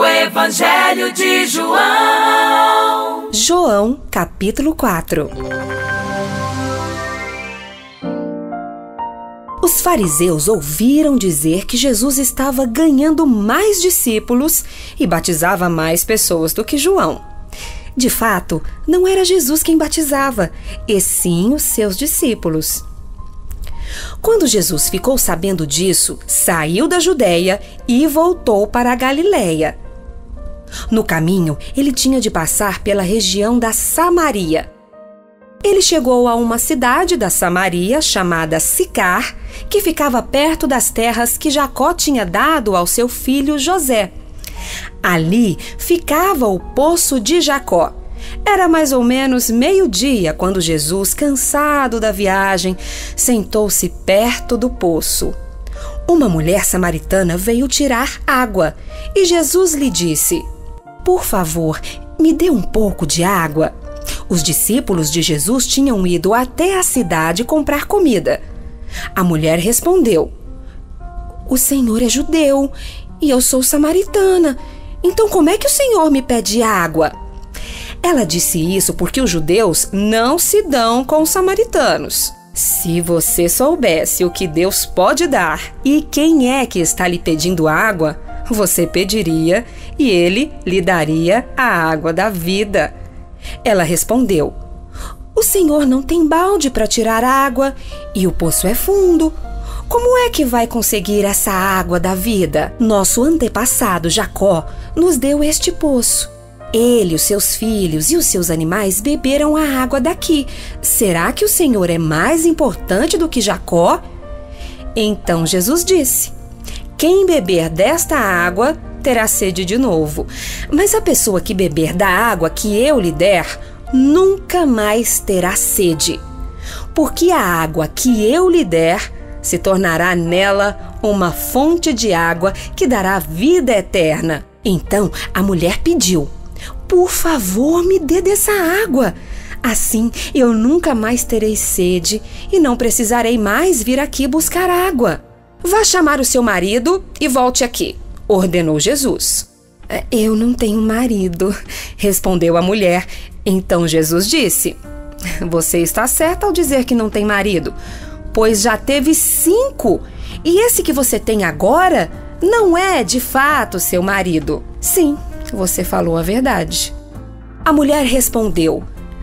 Evangelho de João. João, capítulo 4. Os fariseus ouviram dizer que Jesus estava ganhando mais discípulos e batizava mais pessoas do que João. De fato, não era Jesus quem batizava, e sim os seus discípulos. Quando Jesus ficou sabendo disso, saiu da Judeia e voltou para a Galileia. No caminho, ele tinha de passar pela região da Samaria. Ele chegou a uma cidade da Samaria chamada Sicar, que ficava perto das terras que Jacó tinha dado ao seu filho José. Ali ficava o poço de Jacó. Era mais ou menos meio-dia quando Jesus, cansado da viagem, sentou-se perto do poço. Uma mulher samaritana veio tirar água e Jesus lhe disse: "Por favor, me dê um pouco de água." Os discípulos de Jesus tinham ido até a cidade comprar comida. A mulher respondeu: "O Senhor é judeu e eu sou samaritana. Então como é que o Senhor me pede água?" Ela disse isso porque os judeus não se dão com os samaritanos. Se você soubesse o que Deus pode dar e quem é que está lhe pedindo água, você pediria e ele lhe daria a água da vida. Ela respondeu: "O Senhor não tem balde para tirar água e o poço é fundo. Como é que vai conseguir essa água da vida? Nosso antepassado Jacó nos deu este poço. Ele, os seus filhos e os seus animais beberam a água daqui. Será que o Senhor é mais importante do que Jacó?" Então Jesus disse: "Quem beber desta água terá sede de novo. Mas a pessoa que beber da água que eu lhe der, nunca mais terá sede. Porque a água que eu lhe der se tornará nela uma fonte de água que dará vida eterna." Então a mulher pediu: "Por favor, me dê dessa água. Assim eu nunca mais terei sede e não precisarei mais vir aqui buscar água. Vá chamar o seu marido e volte aqui", ordenou Jesus. "Eu não tenho marido", respondeu a mulher. Então Jesus disse: "Você está certa ao dizer que não tem marido, pois já teve 5, e esse que você tem agora não é de fato seu marido." "Sim, você falou a verdade." A mulher respondeu: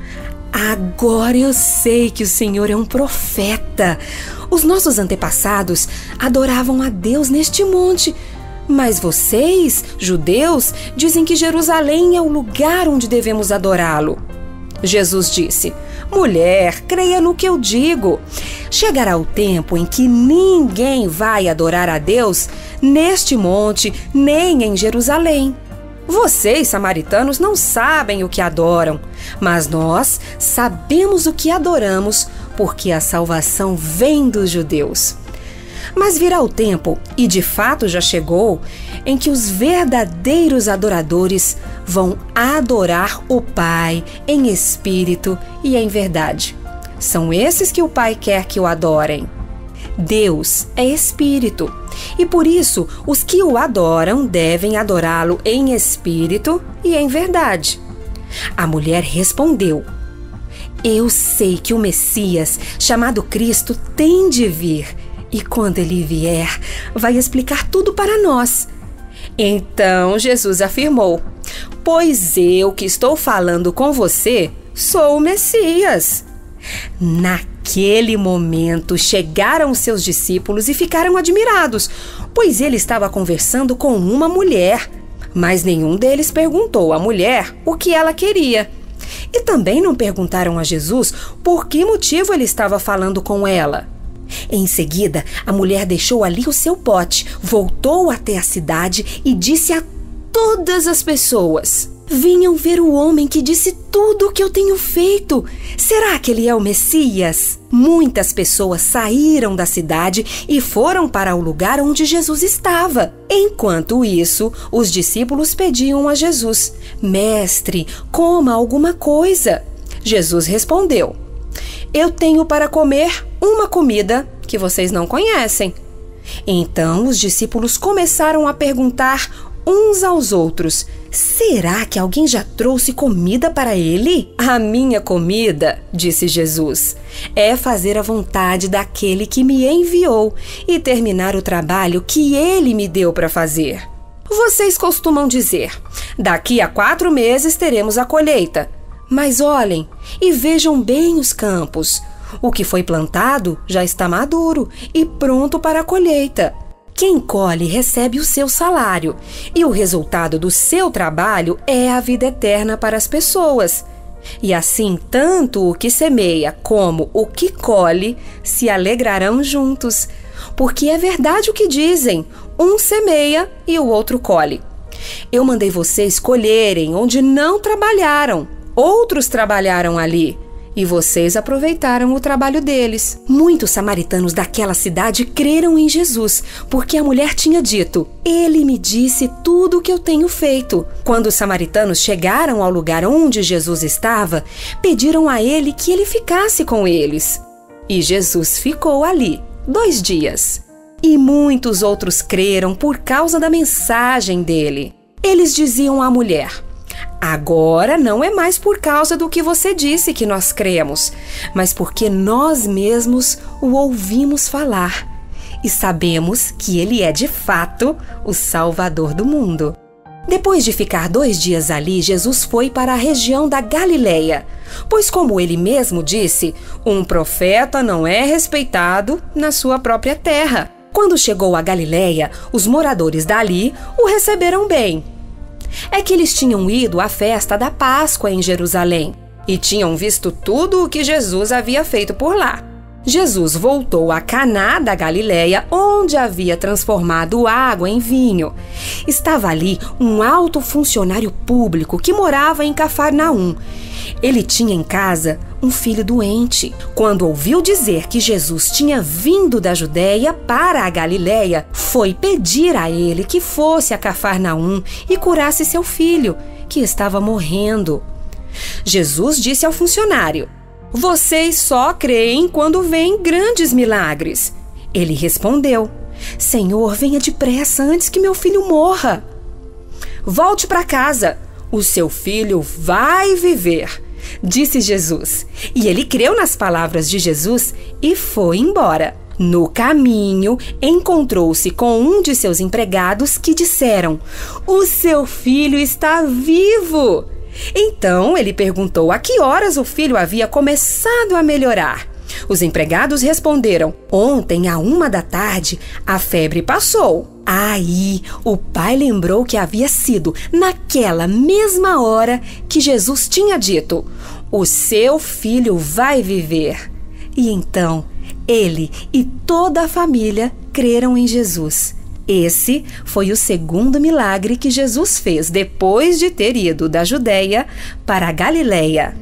"Agora eu sei que o Senhor é um profeta. Os nossos antepassados adoravam a Deus neste monte, mas vocês, judeus, dizem que Jerusalém é o lugar onde devemos adorá-lo." Jesus disse: "Mulher, creia no que eu digo. Chegará o tempo em que ninguém vai adorar a Deus neste monte, nem em Jerusalém. Vocês, samaritanos, não sabem o que adoram, mas nós sabemos o que adoramos, porque a salvação vem dos judeus. Mas virá o tempo, e de fato já chegou, em que os verdadeiros adoradores vão adorar o Pai em espírito e em verdade. São esses que o Pai quer que o adorem. Deus é espírito, e por isso os que o adoram devem adorá-lo em espírito e em verdade." A mulher respondeu: "Eu sei que o Messias, chamado Cristo, tem de vir, e quando ele vier, vai explicar tudo para nós." Então Jesus afirmou: "Pois eu que estou falando com você sou o Messias." Naquele momento chegaram seus discípulos e ficaram admirados, pois ele estava conversando com uma mulher. Mas nenhum deles perguntou à mulher o que ela queria. E também não perguntaram a Jesus por que motivo ele estava falando com ela. Em seguida, a mulher deixou ali o seu pote, voltou até a cidade e disse a todas as pessoas: "Venham ver o homem que disse tudo o que eu tenho feito. Será que ele é o Messias?" Muitas pessoas saíram da cidade e foram para o lugar onde Jesus estava. Enquanto isso, os discípulos pediam a Jesus: "Mestre, coma alguma coisa." Jesus respondeu: "Eu tenho para comer uma comida que vocês não conhecem." Então os discípulos começaram a perguntar uns aos outros: será que alguém já trouxe comida para ele? A minha comida, disse Jesus, é fazer a vontade daquele que me enviou e terminar o trabalho que ele me deu para fazer. Vocês costumam dizer: daqui a 4 meses teremos a colheita. Mas olhem e vejam bem os campos. O que foi plantado já está maduro e pronto para a colheita. Quem colhe recebe o seu salário, e o resultado do seu trabalho é a vida eterna para as pessoas. E assim, tanto o que semeia como o que colhe se alegrarão juntos. Porque é verdade o que dizem: um semeia e o outro colhe. Eu mandei vocês colherem onde não trabalharam. Outros trabalharam ali, e vocês aproveitaram o trabalho deles. Muitos samaritanos daquela cidade creram em Jesus, porque a mulher tinha dito: ele me disse tudo o que eu tenho feito. Quando os samaritanos chegaram ao lugar onde Jesus estava, pediram a ele que ele ficasse com eles. E Jesus ficou ali 2 dias. E muitos outros creram por causa da mensagem dele. Eles diziam à mulher: agora não é mais por causa do que você disse que nós cremos, mas porque nós mesmos o ouvimos falar e sabemos que ele é de fato o Salvador do mundo. Depois de ficar 2 dias ali, Jesus foi para a região da Galileia, pois, como ele mesmo disse, um profeta não é respeitado na sua própria terra. Quando chegou a Galileia, os moradores dali o receberam bem. É que eles tinham ido à festa da Páscoa em Jerusalém e tinham visto tudo o que Jesus havia feito por lá. Jesus voltou a Caná da Galileia, onde havia transformado água em vinho. Estava ali um alto funcionário público que morava em Cafarnaum. Ele tinha em casa um filho doente. Quando ouviu dizer que Jesus tinha vindo da Judeia para a Galileia, foi pedir a ele que fosse a Cafarnaum e curasse seu filho, que estava morrendo. Jesus disse ao funcionário: vocês só creem quando veem grandes milagres. Ele respondeu: Senhor, venha depressa antes que meu filho morra. Volte para casa, o seu filho vai viver, disse Jesus. E ele creu nas palavras de Jesus e foi embora. No caminho, encontrou-se com um de seus empregados que disseram: o seu filho está vivo. Então ele perguntou a que horas o filho havia começado a melhorar. Os empregados responderam: ontem, à 1 da tarde, a febre passou. Aí o pai lembrou que havia sido naquela mesma hora que Jesus tinha dito: o seu filho vai viver. E então ele e toda a família creram em Jesus. Esse foi o segundo milagre que Jesus fez depois de ter ido da Judeia para a Galileia.